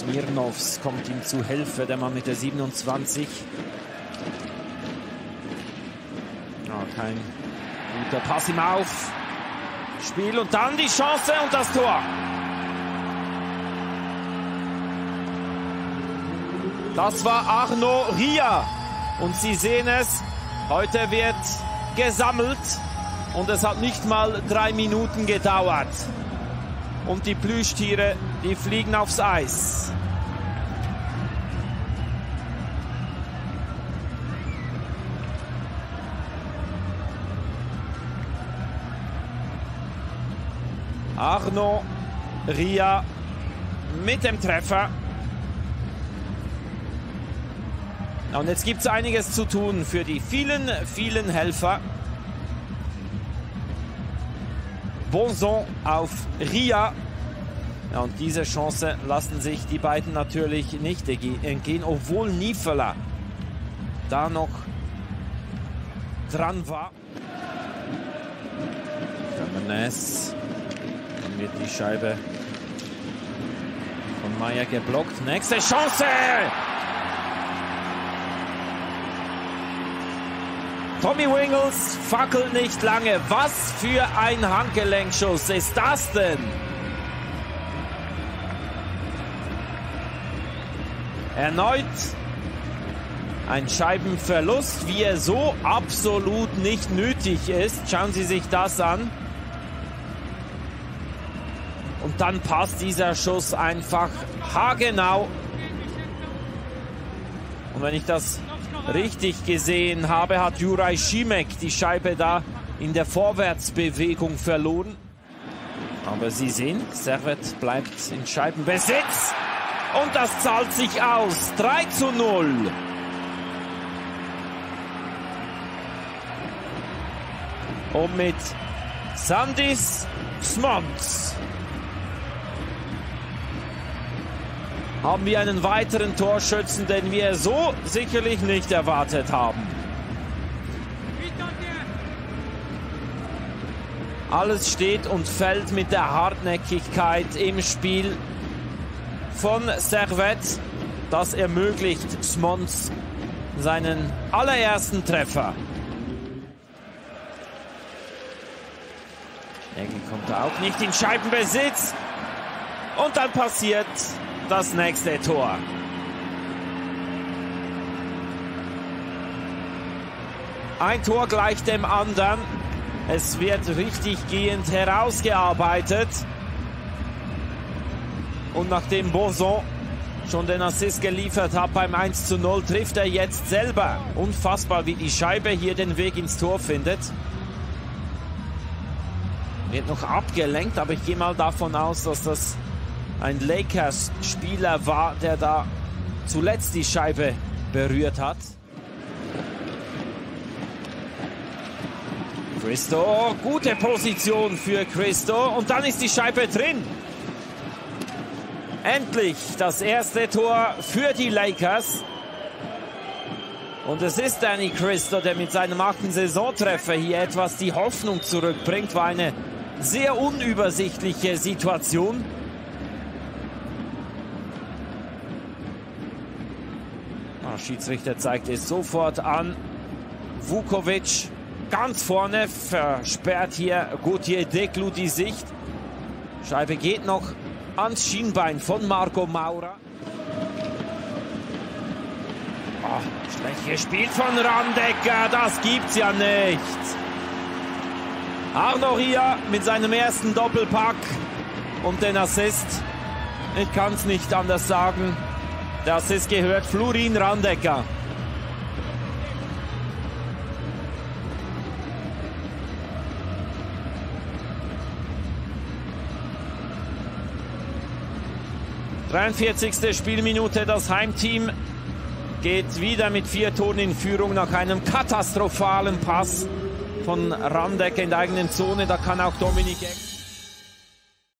Smirnovs kommt ihm zu Hilfe, der Mann mit der 27. Ja, kein guter Pass im Aufspiel und dann die Chance und das Tor. Das war Arnaud Ria und Sie sehen es, heute wird gesammelt und es hat nicht mal 3 Minuten gedauert. Und die Plüschtiere, die fliegen aufs Eis. Arnaud Ria mit dem Treffer. Und jetzt gibt es einiges zu tun für die vielen, vielen Helfer. Bonson auf Ria. Ja, und diese Chance lassen sich die beiden natürlich nicht entgehen, obwohl Niefela da noch dran war. Fernández. Dann wird die Scheibe von Maier geblockt. Nächste Chance! Tommy Wingels fackelt nicht lange. Was für ein Handgelenkschuss ist das denn? Erneut ein Scheibenverlust, wie er so absolut nicht nötig ist. Schauen Sie sich das an. Und dann passt dieser Schuss einfach haargenau. Und wenn ich das richtig gesehen habe, hat Juraj Šimek die Scheibe da in der Vorwärtsbewegung verloren. Aber Sie sehen, Servette bleibt in Scheibenbesitz. Und das zahlt sich aus. 3:0. Und mit Sandis Smons haben wir einen weiteren Torschützen, den wir so sicherlich nicht erwartet haben. Alles steht und fällt mit der Hartnäckigkeit im Spiel von Servette. Das ermöglicht Smons seinen allerersten Treffer. Egel kommt da auch nicht in Scheibenbesitz. Und dann passiert das nächste Tor. Ein Tor gleich dem anderen. Es wird richtig gehend herausgearbeitet. Und nachdem Bonson schon den Assist geliefert hat beim 1:0, trifft er jetzt selber. Unfassbar, wie die Scheibe hier den Weg ins Tor findet. Wird noch abgelenkt, aber ich gehe mal davon aus, dass das ein Lakers-Spieler war, der da zuletzt die Scheibe berührt hat. Cristo, gute Position für Cristo und dann ist die Scheibe drin. Endlich das erste Tor für die Lakers. Und es ist Danny Cristo, der mit seinem 8. Saisontreffer hier etwas die Hoffnung zurückbringt. War eine sehr unübersichtliche Situation. Schiedsrichter zeigt es sofort an. Vukovic ganz vorne, versperrt hier Gauthier Declou die Sicht. Scheibe geht noch ans Schienbein von Marco Maura. Schlecht gespielt von Randecker, das gibt's ja nicht. Arnaud Ria mit seinem ersten Doppelpack und den Assist. Ich kann es nicht anders sagen. Der Assist gehört Florin Randecker. »43. Spielminute, das Heimteam geht wieder mit 4 Toren in Führung nach einem katastrophalen Pass von Randecker in der eigenen Zone. Da kann auch Dominik